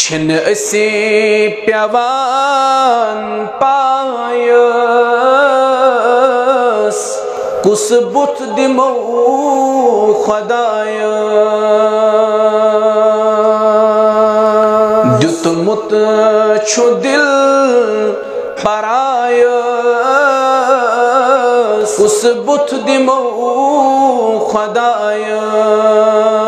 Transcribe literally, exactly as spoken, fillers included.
छिन असी प्यवान पायस कुस बुत दिमो खुदाया दुतमुत छु दिल परायस कुस बुत दिमो खुदाया